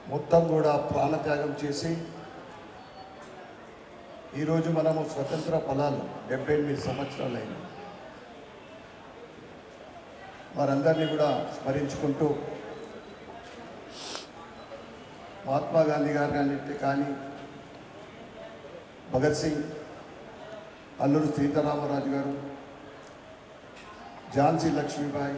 మొత్తం కూడా ప్రాణత్యాగం చేసి ఈరోజు మనము స్వతంత్ర ఫలాలు 78 సంవత్సరాలైంది. వారందరినీ కూడా స్మరించుకుంటూ మహాత్మా గాంధీ గారి కానీ భగత్ సింగ్, అల్లూరి సీతారామరాజు గారు, ఝాన్సీ లక్ష్మీబాయి,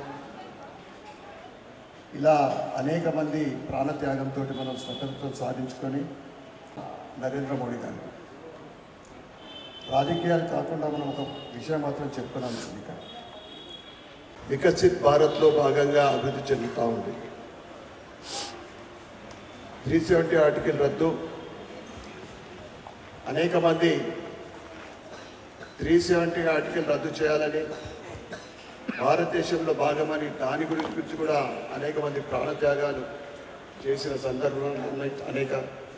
ఇలా అనేక మంది ప్రాణత్యాగంతో మనం స్వతంత్రం సాధించుకొని నరేంద్ర మోడీ గారు రాజకీయాలు కాకుండా మనం ఒక విషయం మాత్రం చెప్పుకున్నాం. ఇక్కడ వికసిత్ భారత్లో భాగంగా అభివృద్ధి చెందుతూ ఉంది. 370 ఆర్టికల్ రద్దు, అనేక మంది 370 ఆర్టికల్ రద్దు చేయాలని, భారతదేశంలో భాగమని దాని గురించి కూడా అనేక మంది ప్రాణత్యాగాలు చేసిన సందర్భాలు ఉన్నాయి. అనేక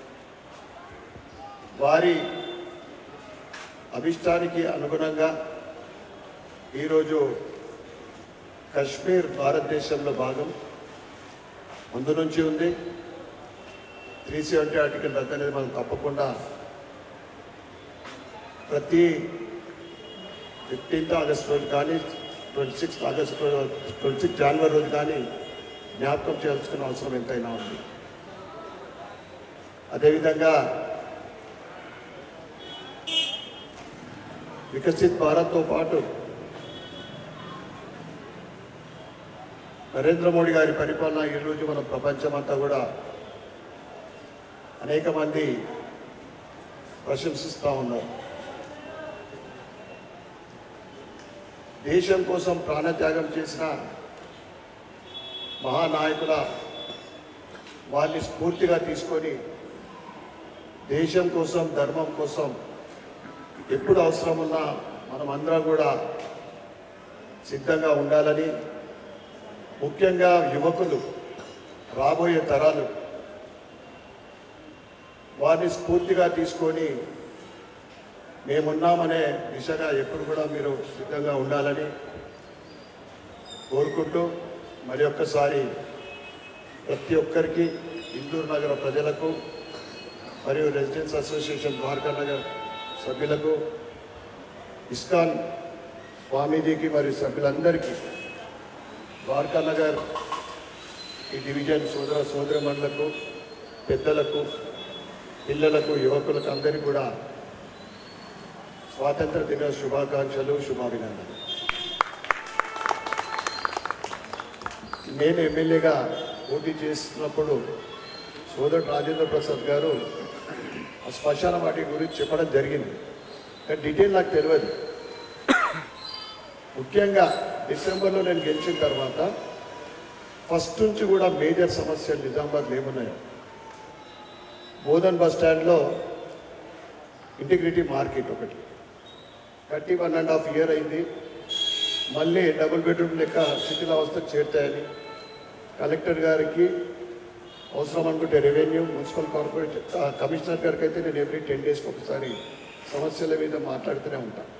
వారి అభిష్టానికి అనుగుణంగా ఈరోజు కశ్మీర్ భారతదేశంలో భాగం ముందు నుంచి ఉంది. 370 ఆర్టికల్ రద్దు అనేది మనం తప్పకుండా ప్రతి 15th ఆగస్టు రోజు కానీ 26 జనవరి రోజు కానీ జ్ఞాపకం చేయాల్సిన అవసరం ఎంతైనా ఉంది. అదేవిధంగా వికసిత్ భారత్తో పాటు నరేంద్ర మోడీ గారి పరిపాలన ఈరోజు మన ప్రపంచమంతా కూడా అనేక మంది ప్రశంసిస్తూ ఉన్నారు. దేశం కోసం ప్రాణత్యాగం చేసిన మహానాయకుల వారిని స్ఫూర్తిగా తీసుకొని దేశం కోసం, ధర్మం కోసం ఎప్పుడు అవసరం ఉన్నా మనం అందరం కూడా సిద్ధంగా ఉండాలని, ముఖ్యంగా యువకులు, రాబోయే తరాలు వారిని స్ఫూర్తిగా తీసుకొని మేమున్నామనే దిశగా ఎప్పుడు కూడా మీరు సిద్ధంగా ఉండాలని కోరుకుంటూ మరి ఒక్కసారి ప్రతి ఒక్కరికి, ఇందూరు నగర ప్రజలకు మరియు రెసిడెన్స్ అసోసియేషన్ ద్వారకా నగర్ సభ్యులకు, ఇస్కాన్ స్వామీజీకి మరియు సభ్యులందరికీ, ద్వారకా నగర్ ఈ డివిజన్ సోదరమణులకు, పెద్దలకు, పిల్లలకు, యువకులకు అందరికీ కూడా స్వాతంత్ర దిన శుభాకాంక్షలు, శుభాభినందనలు. నేను ఎమ్మెల్యేగా పోటీ చేస్తున్నప్పుడు సోదరుడు రాజేంద్ర ప్రసాద్ గారు ఆ శ్మశాన వాటి గురించి చెప్పడం జరిగింది. కానీ డీటెయిల్ నాకు తెలియదు. ముఖ్యంగా డిసెంబర్లో నేను గెలిచిన తర్వాత ఫస్ట్ నుంచి కూడా మేజర్ సమస్యలు నిజామాబాద్లో ఏమున్నాయో, బోధన్ బస్ స్టాండ్లో ఇంటిగ్రిటీ మార్కెట్ ఒకటి కట్టి 1.5 years అయింది. మళ్ళీ డబుల్ బెడ్రూమ్ లెక్క శిథిలావస్థకు చేరుతాయని కలెక్టర్ గారికి అవసరం అనుకుంటే రెవెన్యూ, మున్సిపల్ కార్పొరేషన్ కమిషనర్ గారికి అయితే నేను ఎవ్రీ 10 days ఒకసారి సమస్యల మీద మాట్లాడుతూనే ఉంటాను.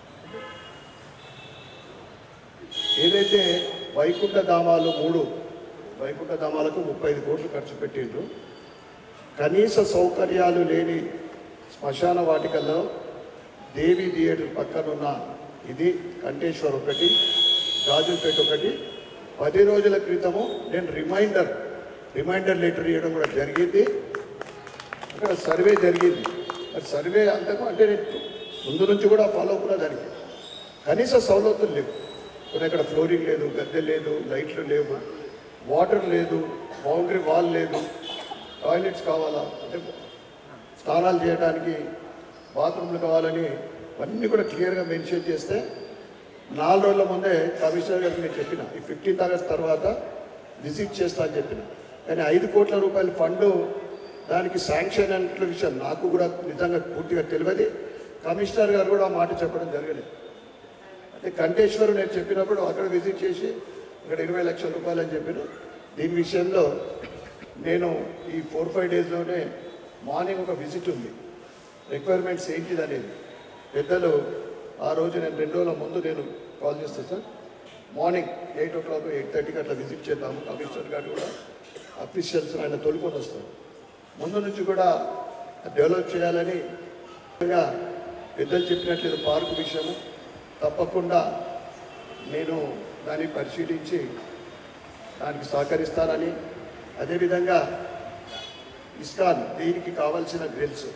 ఏదైతే వైకుంఠ ధామాలు 3 వైకుంఠ ధామాలకు 35 కోట్లు ఖర్చు పెట్టిండ్రు, కనీస సౌకర్యాలు లేని శ్మశాన వాటికల్లో దేవి థియేటర్ పక్కనున్న ఇది కంటేశ్వర్ ఒకటి, గాజుపేట ఒకటి 10 రోజుల క్రితము నేను రిమైండర్ లెటర్ ఇవ్వడం కూడా జరిగింది. అక్కడ సర్వే జరిగింది. అది సర్వే అంతకు అంటే నేను ముందు నుంచి కూడా ఫాలో కూడా దానికి కనీస సౌలతులు లేవు. కొన్ని అక్కడ ఫ్లోరింగ్ లేదు, గద్దె లేదు, లైట్లు లేవు, వాటర్ లేదు, బౌండరీ వాల్ లేదు, టాయిలెట్స్ కావాలా అంటే స్నానాలు చేయడానికి బాత్రూమ్లు కావాలని అన్నీ కూడా క్లియర్గా మెన్షన్ చేస్తే 4 రోజుల ముందే కమిషనర్ గారికి నేను చెప్పిన ఈ 15th ఆగస్ట్ తర్వాత విజిట్ చేస్తా అని చెప్పిన. కానీ 5 కోట్ల రూపాయల ఫండ్ దానికి శాంక్షన్ అనే విషయం నాకు కూడా నిజంగా పూర్తిగా తెలియదు. కమిషనర్ గారు కూడా ఆ మాట చెప్పడం జరగలేదు. అంటే కంటేశ్వర్ నేను చెప్పినప్పుడు అక్కడ విజిట్ చేసి ఇక్కడ 20 లక్షల రూపాయలు అని చెప్పిన. దీని విషయంలో నేను ఈ 4-5 daysలోనే మార్నింగ్ ఒక విజిట్ ఉంది, రిక్వైర్మెంట్స్ ఏంటిది అనేది పెద్దలు ఆ రోజు నేను 2 రోజుల ముందు నేను కాల్ చేస్తాను సార్, మార్నింగ్ 8 o'clock 8:30కి అట్లా విజిట్ చేద్దాము. కమిషనర్ గారు కూడా అఫీషియల్స్ ఆయన తోలుకొని వస్తారు. ముందు నుంచి కూడా డెవలప్ చేయాలని పెద్దలు చెప్పినట్లేదు పార్కు విషయము తప్పకుండా నేను దాన్ని పరిశీలించి దానికి సహకరిస్తానని, అదేవిధంగా ఇస్కాన్ దీనికి కావాల్సిన గ్రిల్స్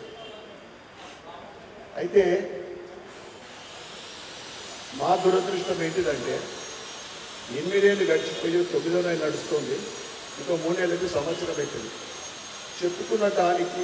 అయితే మా దురదృష్టం ఏంటిదంటే 8 ఏళ్ళు గడిచిపోయి 9వ నెల నడుస్తుంది, ఇంకో 3 ఏళ్ళకి సంవత్సరం అవుతుంది. చెప్పుకున్న దానికి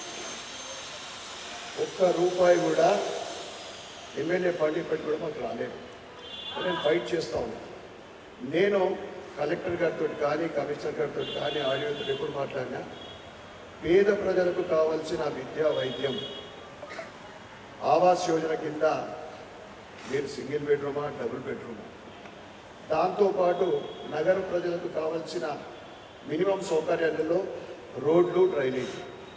₹1 కూడా ఎమ్మెల్యే ఫండ్ ఇప్పటికి కూడా మాకు రాలేదు. నేను ఫైట్ చేస్తా ఉన్నాను. నేను కలెక్టర్ గారితో కానీ కమిషనర్ గారితో కానీ ఆడియోతో ఎప్పుడు మాట్లాడినా పేద ప్రజలకు కావాల్సిన విద్యా వైద్యం ఆవాస్ యోజన కింద మీరు సింగిల్ బెడ్రూమా డబుల్ బెడ్రూమా, దాంతోపాటు నగర ప్రజలకు కావాల్సిన మినిమం సౌకర్యాలలో రోడ్లు డ్రైనేజ్,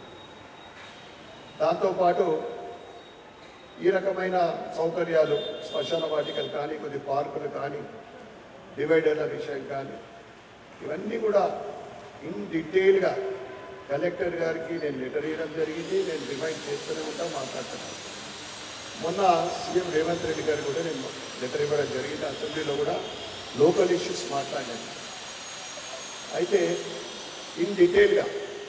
దాంతోపాటు ఈ రకమైన సౌకర్యాలు శ్మశాన వాటికలు కానీ కొద్ది పార్కులు కానీ డివైడర్ల విషయం కానీ ఇవన్నీ కూడా ఇన్ డీటెయిల్గా కలెక్టర్ గారికి నేను లెటర్ ఇవ్వడం జరిగింది. నేను రిమైండ్ చేస్తూనే ఉంటా, మాట్లాడుతున్నాను. మొన్న సీఎం రేవంత్ రెడ్డి గారు కూడా నేను లెటర్ ఇవ్వడం జరిగింది. అసెంబ్లీలో కూడా లోకల్ ఇష్యూస్ మాట్లాడాను. అయితే ఇన్ డీటెయిల్గా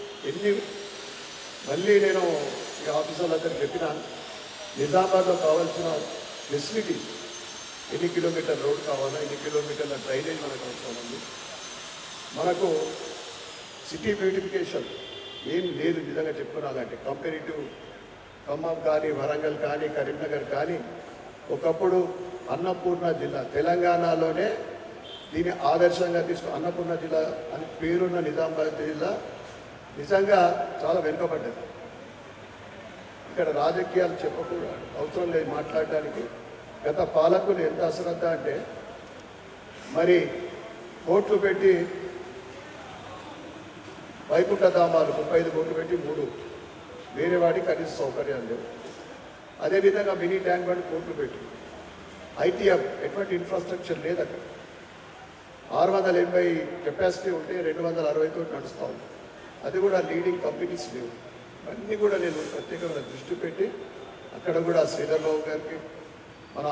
మళ్ళీ నేను ఈ ఆఫీసర్లందరికీ చెప్పిన నిజామాబాద్లో కావాల్సిన ఫెసిలిటీస్, ఎన్ని కిలోమీటర్ రోడ్ కావాలా, ఎన్ని కిలోమీటర్ల డ్రైనేజ్ మనకు అవసరం ఉంది, మనకు సిటీ బ్యూటిఫికేషన్ ఏం లేదు నిజంగా చెప్పుకోవాలంటే కంపారిటివ్ ఖమ్మం కానీ వరంగల్ కానీ కరీంనగర్ కానీ ఒకప్పుడు అన్నపూర్ణ జిల్లా తెలంగాణలోనే దీన్ని ఆదర్శంగా అన్నపూర్ణ జిల్లా అని పేరున్న నిజామాబాద్ జిల్లా నిజంగా చాలా వెనుకబడ్డది. ఇక్కడ రాజకీయాలు చెప్పకూడదు, అవసరం లేదు మాట్లాడడానికి. గత పాలకులు ఎంత అశ్రద్ధ అంటే మరి కోట్లు పెట్టి వైకుంఠ ధామాలు 35 కోట్లు పెట్టి 3 వేరే వాడికి కనీస సౌకర్యాలు లేవు. అదేవిధంగా మినీ ట్యాంక్ బండ్ కోట్లు పెట్టి ఐటీఎం ఎటువంటి ఇన్ఫ్రాస్ట్రక్చర్ లేదు. అక్కడ 680 కెపాసిటీ ఉంటే 260 తోటి నడుస్తూ ఉంది. అది కూడా లీడింగ్ కంపెనీస్ లేవు. అన్నీ కూడా నేను ప్రత్యేకంగా దృష్టి పెట్టి అక్కడ కూడా శ్రీధర్ బాబు గారికి మన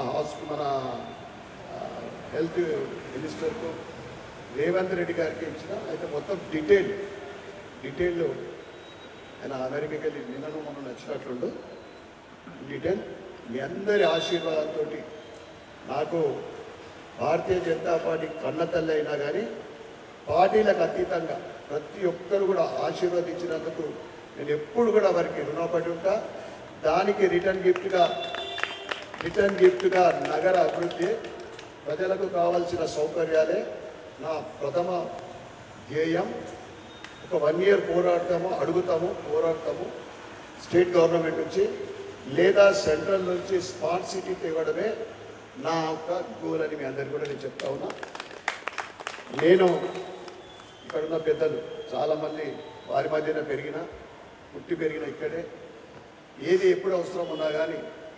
హెల్త్ మినిస్టర్కు రేవంత్ రెడ్డి గారికి ఇచ్చిన అయితే మొత్తం డీటెయిల్ ఆయన అమెరికాకి వెళ్ళి నిన్నను మనం నచ్చినట్లుండు డీటెయిల్ మీ అందరి ఆశీర్వాదంతో నాకు భారతీయ జనతా పార్టీ కన్నతల్లి అయినా కానీ పార్టీలకు అతీతంగా ప్రతి ఒక్కరు కూడా ఆశీర్వదించినందుకు నేను ఎప్పుడు కూడా వారికి రుణపడి ఉంటా. దానికి రిటర్న్ గిఫ్ట్గా నగర అభివృద్ధి, ప్రజలకు కావాల్సిన సౌకర్యాలే నా ప్రథమ ధ్యేయం. ఒక 1 year పోరాడతాము స్టేట్ గవర్నమెంట్ నుంచి లేదా సెంట్రల్ నుంచి స్మార్ట్ సిటీ తేవడమే నా యొక్క గోల్ అని మీ అందరికీ కూడా నేను చెప్తా ఉన్నా. నేను ఇక్కడున్న పెద్దలు చాలామంది వారి మధ్యన పుట్టి పెరిగిన ఇక్కడే, ఏది ఎప్పుడు అవసరం ఉన్నా కానీ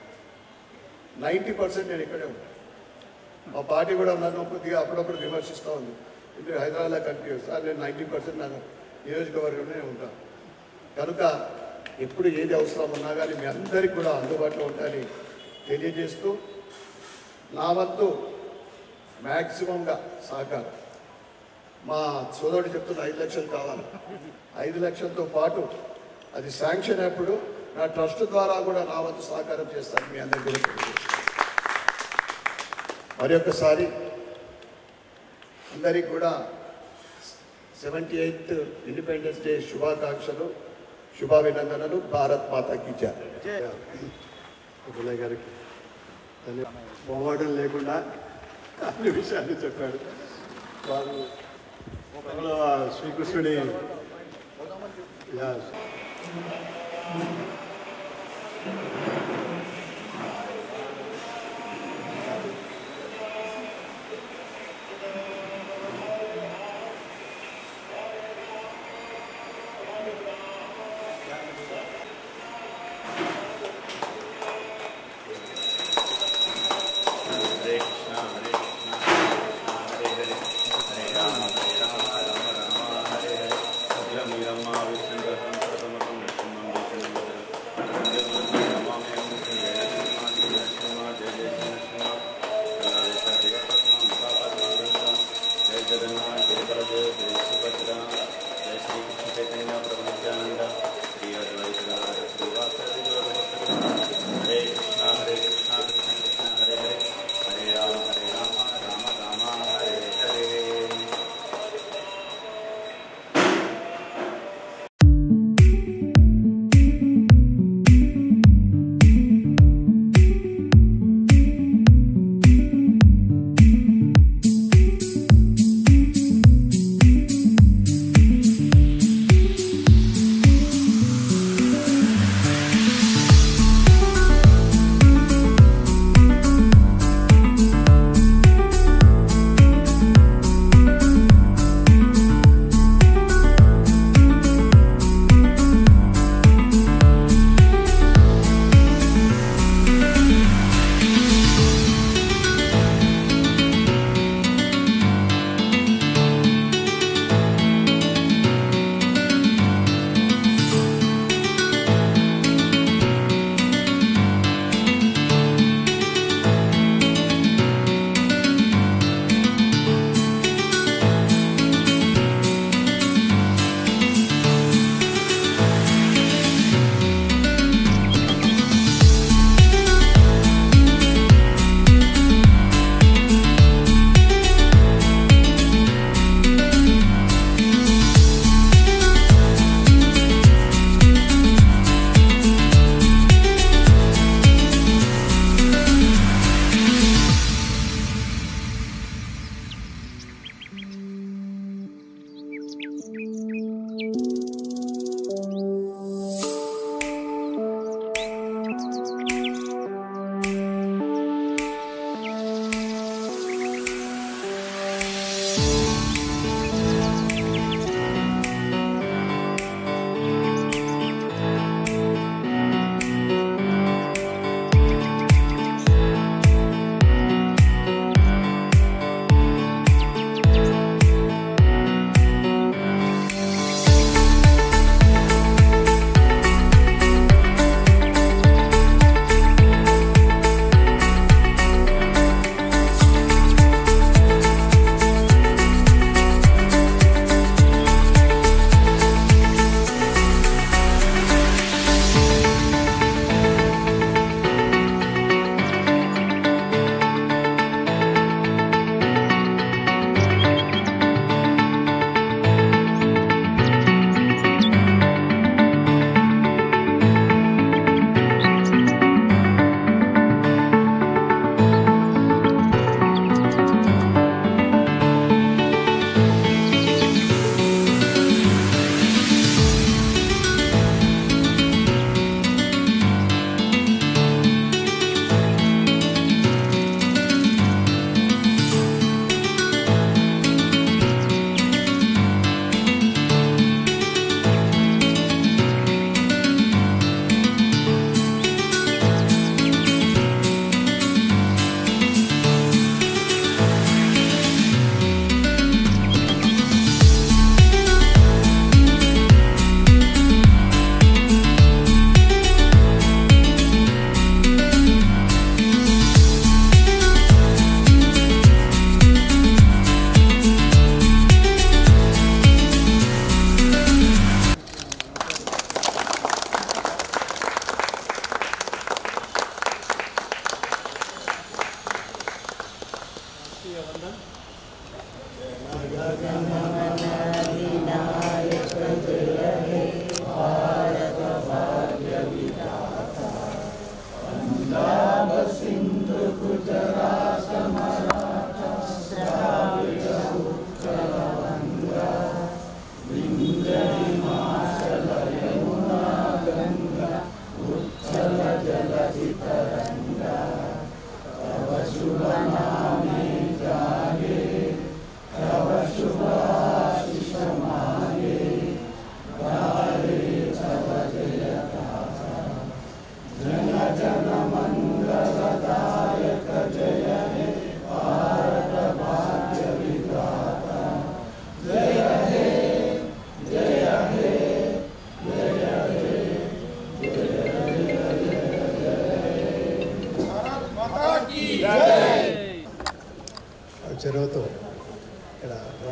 90% నేను ఇక్కడే ఉంటాను. మా పార్టీ కూడా నన్ను కొద్దిగా అప్పుడప్పుడు విమర్శిస్తూ ఉంది, ఇది హైదరాబాద్లో కనిపిస్తుంది సార్, నేను 90% నా నియోజకవర్గంలోనే ఉంటాను. కనుక ఎప్పుడు ఏది అవసరం ఉన్నా కానీ మీ అందరికీ కూడా అందుబాటులో ఉంటాయని తెలియజేస్తూ నా వంతు మ్యాక్సిమంగా సహకారం. మా సోదరుడు చెప్తున్న 5 లక్షలు కావాలి. 5 లక్షలతో పాటు అది శాంక్షన్ అయినప్పుడు నా ట్రస్ట్ ద్వారా కూడా నా వంతు సహకారం చేస్తాను మీ అందరికీ. మరి ఒక్కసారి అందరికీ కూడా 78th ఇండిపెండెన్స్ డే శుభాకాంక్షలు, శుభాభినందనలు. భారత్ మాతాకి జై. అభినయ్ గారికి మొహమాటం లేకుండా అన్ని విషయాలు చెప్పాడు. వారు శ్రీకృష్ణుడి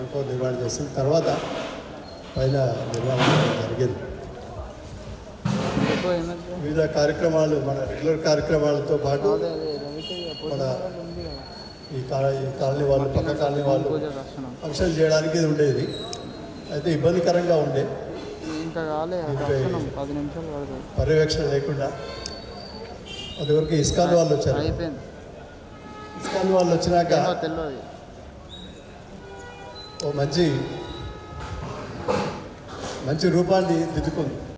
వరకు నిర్వహణ చేసిన తర్వాత పైన నిర్వహణ జరిగింది. వివిధ కార్యక్రమాలు మన రెగ్యులర్ కార్యక్రమాలతో పాటు మన ఈ కాలనీ వాళ్ళు పక్క కాలనీ వాళ్ళు ఫంక్షన్ చేయడానికి ఇది ఉండేది. అయితే ఇబ్బందికరంగా ఉండే, పర్యవేక్షణ లేకుండా. అదివరకు ఇస్కాన్ వాళ్ళు వచ్చారు. ఇస్కాన్ వాళ్ళు వచ్చినాక ఓ మంచి రూపాన్ని దిద్దుకుంది.